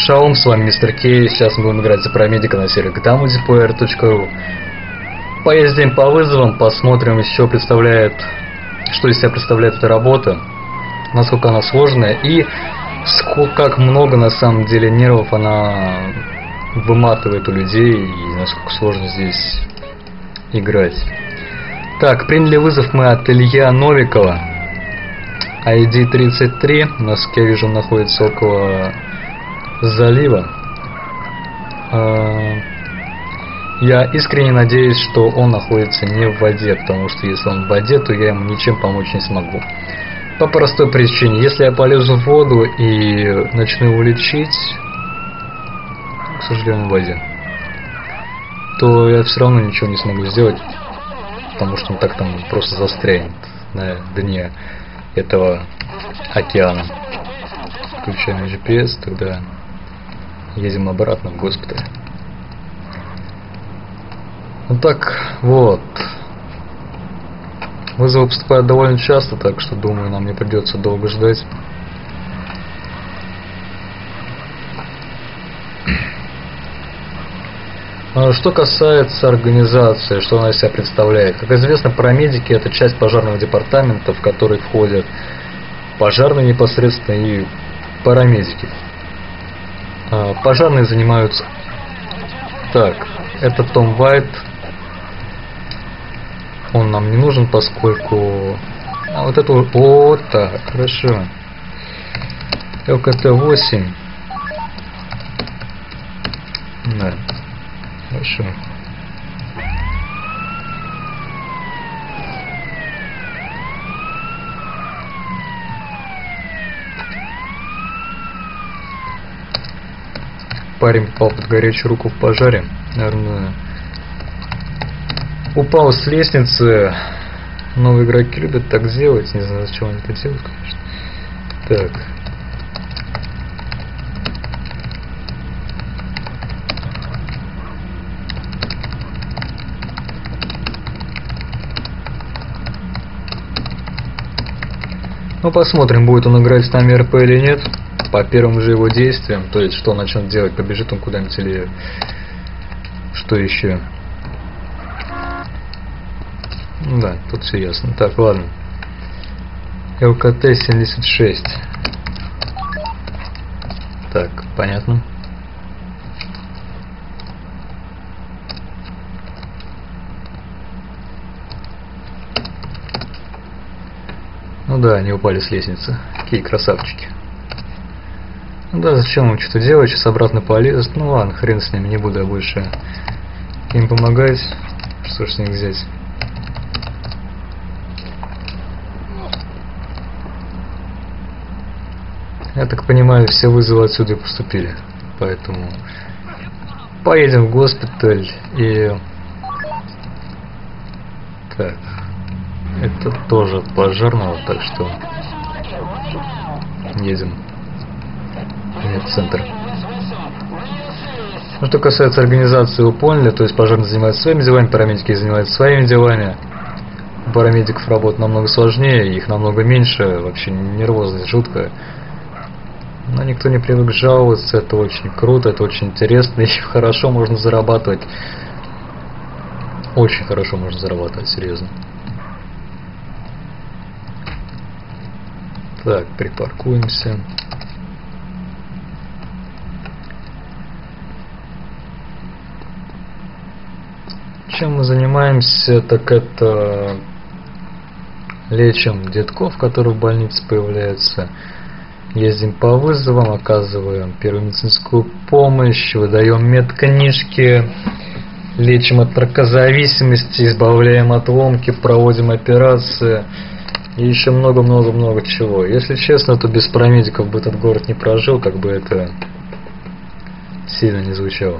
Шалом, с вами Мистер Кей. Сейчас мы будем играть за парамедика на сервере gtamultiplayer.ru. Поездим по вызовам, посмотрим еще что из себя представляет эта работа, насколько она сложная и как много на самом деле нервов она выматывает у людей и насколько сложно здесь играть. Так, приняли вызов мы от Илья Новикова. ID 33, насколько я вижу, находится около залива. Я искренне надеюсь, что он находится не в воде, потому что если он в воде, то я ему ничем помочь не смогу. По простой причине, если я полезу в воду и начну его лечить, к сожалению, в воде, то я все равно ничего не смогу сделать, потому что он так там просто застрянет на дне этого океана. Включаем GPS, тогда едем обратно в госпиталь. Ну так, вот. Вызовы поступают довольно часто, так что, думаю, нам не придется долго ждать. Что касается организации, что она из себя представляет. Как известно, парамедики — это часть пожарного департамента, в который входят пожарные непосредственно и парамедики. Пожарные занимаются... Так, это Том Уайт. Он нам не нужен, поскольку... вот это... Вот так, хорошо. ЛКТ-8. Да. Хорошо. Парень попал под горячую руку в пожаре. Наверное, упал с лестницы. Новые игроки любят так делать. Не знаю, зачем они это делают, конечно. Так. Ну, посмотрим, будет он играть с нами РП или нет. По первым же его действиям, то есть что он начнет делать, побежит он куда-нибудь или что еще. Да, тут все ясно. Так, ладно. ЛКТ-76. Так, понятно. Ну да, они упали с лестницы. Какие красавчики. Ну да, зачем им что-то делать, сейчас обратно полезут. Ну ладно, хрен с ними, не буду я больше им помогать. Что ж с них взять? Я так понимаю, все вызовы отсюда поступили. Поэтому поедем в госпиталь и... Так. Это тоже от пожарного, так что едем в центр. Ну, что касается организации, вы поняли, то есть пожарные занимаются своими делами, парамедики занимаются своими делами. У парамедиков работа намного сложнее, их намного меньше, вообще нервозность жуткая. Но никто не привык жаловаться, это очень круто, это очень интересно и хорошо можно зарабатывать. Очень хорошо можно зарабатывать, серьезно. Так, припаркуемся. Чем мы занимаемся, так это лечим детков, которые в больнице появляются, ездим по вызовам, оказываем первую медицинскую помощь, выдаем медкнижки, лечим от наркозависимости, избавляем от ломки, проводим операции и еще много-много-много чего. Если честно, то без парамедиков бы этот город не прожил, как бы это сильно не звучало.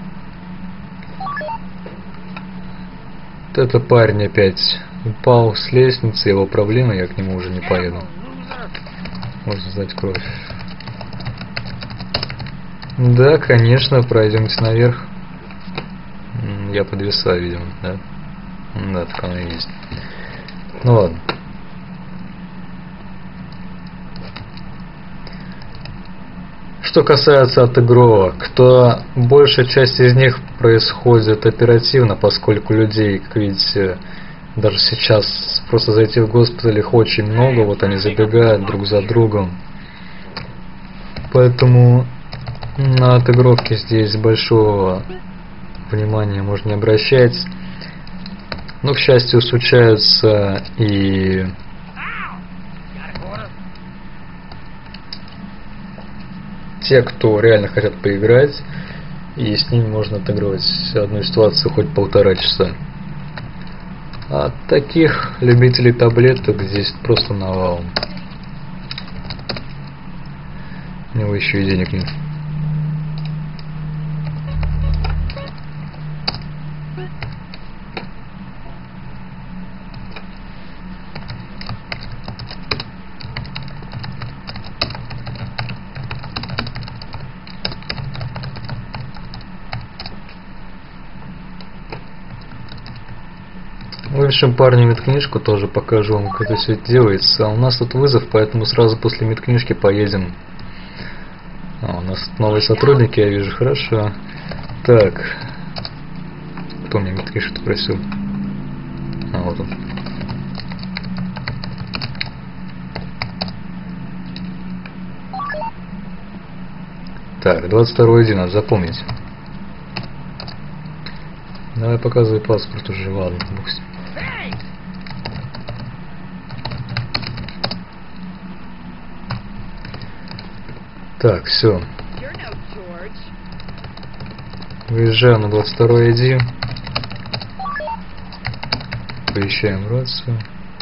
Это парень опять упал с лестницы, его проблемы, я к нему уже не поеду. Можно сдать кровь. Да, конечно, пройдемте наверх. Я подвисаю, видимо, да? Да, так оно и есть. Ну ладно. Что касается отыгровок, то большая часть из них происходит оперативно, поскольку людей, как видите, даже сейчас просто зайти в госпиталь их очень много, вот они забегают друг за другом. Поэтому на отыгровки здесь большого внимания можно не обращать. Но, к счастью, случаются и те, кто реально хотят поиграть, и с ними можно отыгрывать одну ситуацию хоть 1,5 часа. А таких любителей таблеток здесь просто навалом. У него еще и денег нет. Вывешим парню медкнижку, тоже покажу вам, как это все делается. А у нас тут вызов, поэтому сразу после медкнижки поедем. А, у нас новые сотрудники, я вижу, хорошо. Так. Кто мне медкнижку просил? А, вот он. Так, 22.1, надо запомнить. Давай показывай паспорт уже, ладно, бог с ним. Так, все. Выезжаем на 22 ID. Поищаем рацию.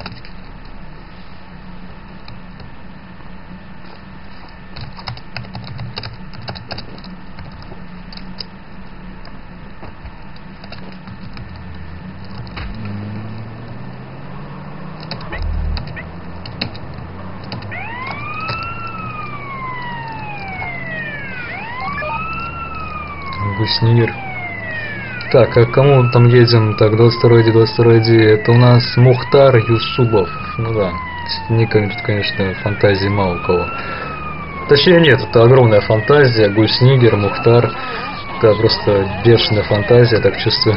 Гуснир. Так, а кому там едем? Так, 22 ID. Это у нас Мухтар Юсубов. Ну да, с никами тут, конечно, фантазии мало у кого. Точнее нет, это огромная фантазия. Гульснигер, Мухтар. Это просто бешеная фантазия, так чувствую.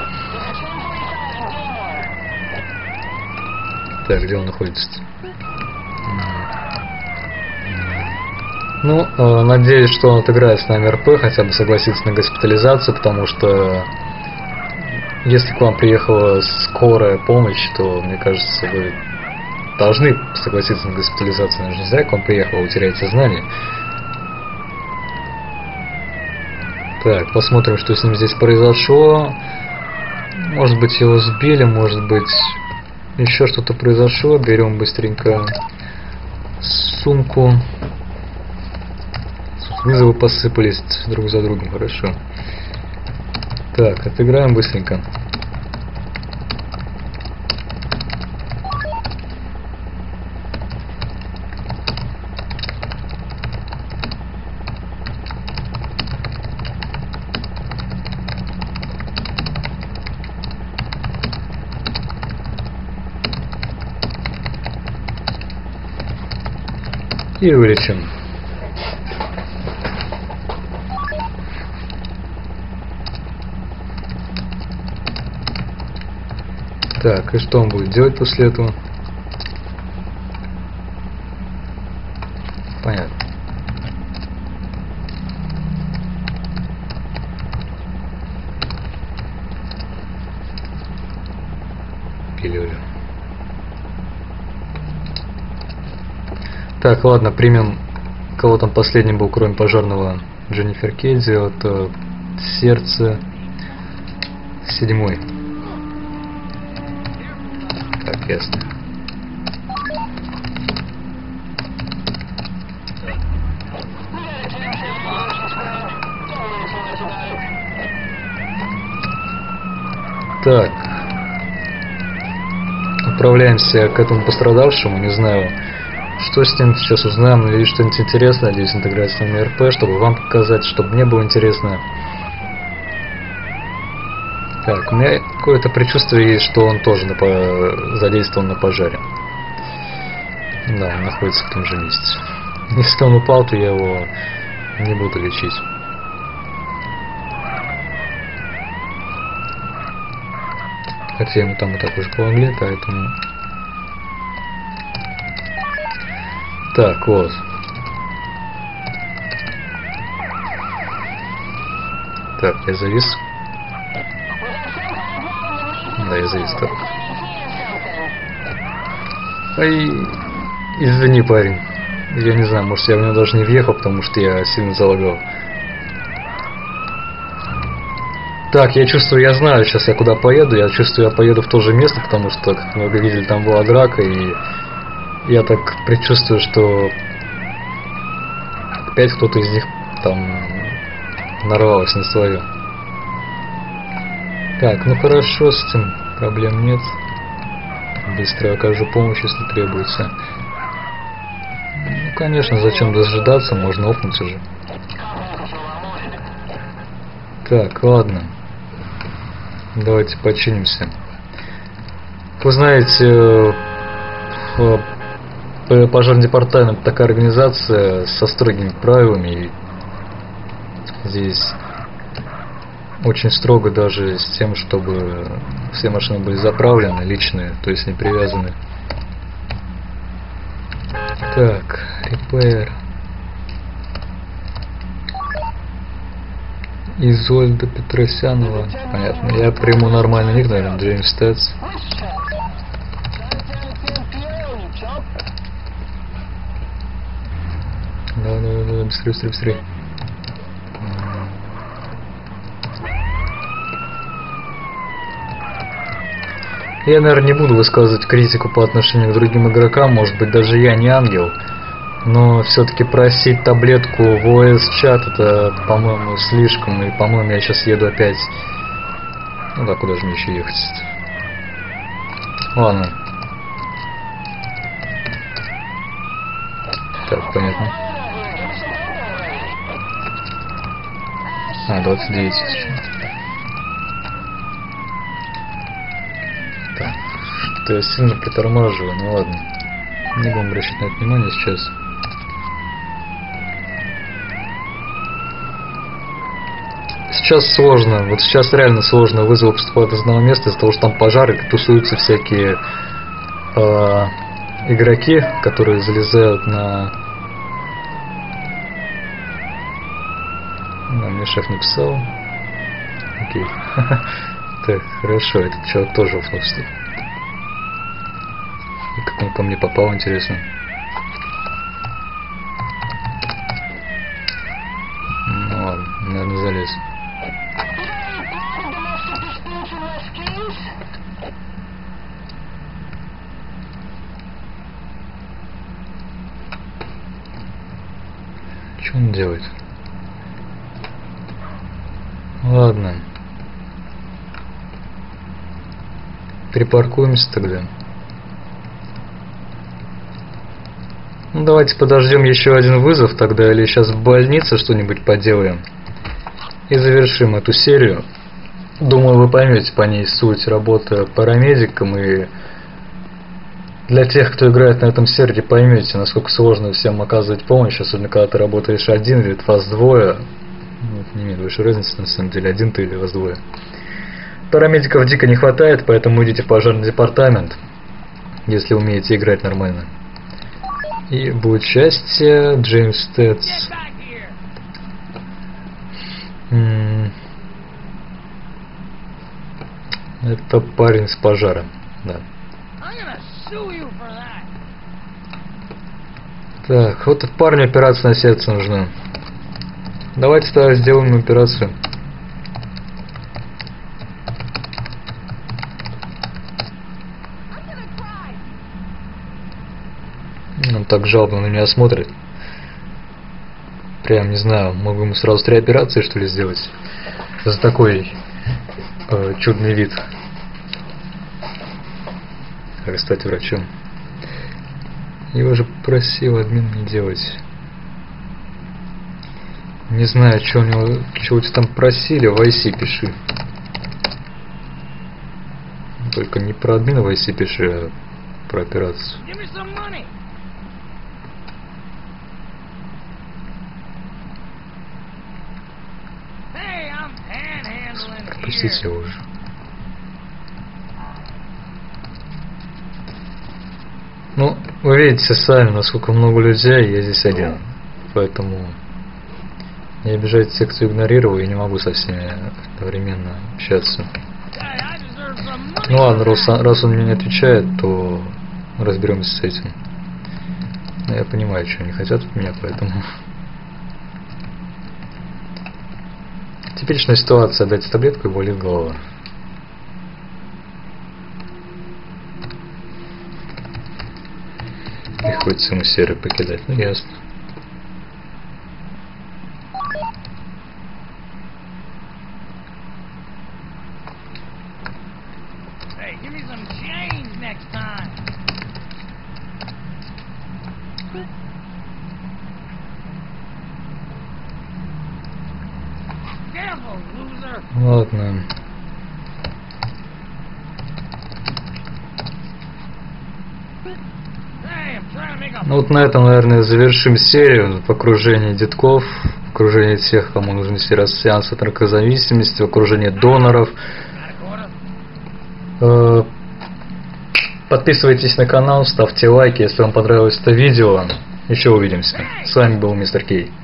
Так, где он находится? Ну, надеюсь, что он отыграет с нами РП, хотя бы согласится на госпитализацию, потому что если к вам приехала скорая помощь, то, мне кажется, вы должны согласиться на госпитализацию. Она же не зря к вам приехала, вы теряете сознание. Так, посмотрим, что с ним здесь произошло. Может быть, его сбили, может быть, еще что-то произошло. Берем быстренько сумку. Вызовы посыпались друг за другом, хорошо. Так, отыграем быстренько. И вылечим. Так, и что он будет делать после этого? Понятно. Пилюлю. Так, ладно, примем, кого там последним был, кроме пожарного, Дженнифер Кедди. Это сердце 7. Так, ясно. Так. Отправляемся к этому пострадавшему. Не знаю, что с ним, сейчас узнаем. Надеюсь, что-нибудь интересное. Надеюсь, он играет с нами РП, чтобы вам показать, чтобы мне было интересно. Так, у меня какое-то предчувствие есть, что он тоже задействован на пожаре. Да, он находится в том же месте. Если он упал, то я его Не буду лечить. Хотя ему там и так уже помогли, поэтому... Так, вот. Так, я завис. Да, я завис так. Ай, извини, парень. Я не знаю, может я в него даже не въехал, потому что я сильно залагал. Так, я чувствую, я знаю сейчас я куда поеду. Я чувствую, я поеду в то же место, потому что, как вы видели, там была драка, и я так предчувствую, что опять кто-то из них там нарвался на свое. Так, ну хорошо, с этим проблем нет. Быстро окажу помощь, если требуется. Ну, конечно, зачем дожидаться, можно офнуть уже. Так, ладно. Давайте починимся. Вы знаете, пожарный департамент такая организация со строгими правилами. И здесь очень строго даже с тем, чтобы все машины были заправлены, личные, то есть не привязаны. Так, repair. Изольда Петросянова. Понятно. Я приму нормальный ник, наверное, Джеймс Тедс. Да, быстрее, быстрее. Я, наверное, не буду высказывать критику по отношению к другим игрокам, может быть, даже я не ангел, но все-таки просить таблетку в ОС-чат это, по-моему, слишком, и, по-моему, я сейчас еду опять. Ну да, куда же мне еще ехать? Ладно. Так, понятно. 29 сейчас. Так, что я сильно притормаживаю, ну ладно. Не будем обращать на это внимание сейчас. Сейчас сложно, вот сейчас реально сложно вызовы поступают из одного места, из-за того, что там пожары, тусуются всякие игроки, которые залезают на... Мне шеф написал. Окей. Так, хорошо, этот человек тоже уфнулся. И как он ко мне попал, интересно. Ну ладно, наверное, залез. Что он делает? Ладно. Припаркуемся тогда. Ну, давайте подождем еще один вызов тогда, или сейчас в больнице что-нибудь поделаем. И завершим эту серию. Думаю, вы поймете по ней суть работы парамедиком, и для тех, кто играет на этом сервере, поймете, насколько сложно всем оказывать помощь, особенно когда ты работаешь один, или вас двое. Ну, не имеет большой разницы, на самом деле, один ты или вас двое. Парамедиков дико не хватает, поэтому идите в пожарный департамент, если умеете играть нормально. И будет счастье, Джеймс Тедс. Это парень с пожара, да. Так, вот парню операция на сердце нужна. Давайте тогда сделаем операцию. Он так жалобно на меня смотрит. Прям не знаю, могу ему сразу 3 операции что ли сделать за такой чудный вид. Как стать врачом. Его же просил админ не делать. Не знаю, что у него, что у тебя там просили, в IC пиши. Только не про админа в IC пиши, а про операцию. Отпустите его уже. Ну, вы видите сами, насколько много людей, я здесь один. Поэтому не обижайте тех, кто игнорировал, я не могу со всеми одновременно общаться. Ну ладно, раз он мне не отвечает, то разберемся с этим. Но я понимаю, что они хотят от меня, поэтому... Типичная ситуация, дайте таблетку и болит голова. Приходится ему серый покидать, ну ясно. Ладно. Ну вот на этом, наверное, завершим серию в окружении детков, в окружении тех, кому нужны сеансы от наркозависимости, в окружении доноров. Подписывайтесь на канал, ставьте лайки, если вам понравилось это видео. Еще увидимся. С вами был Мистер Кей.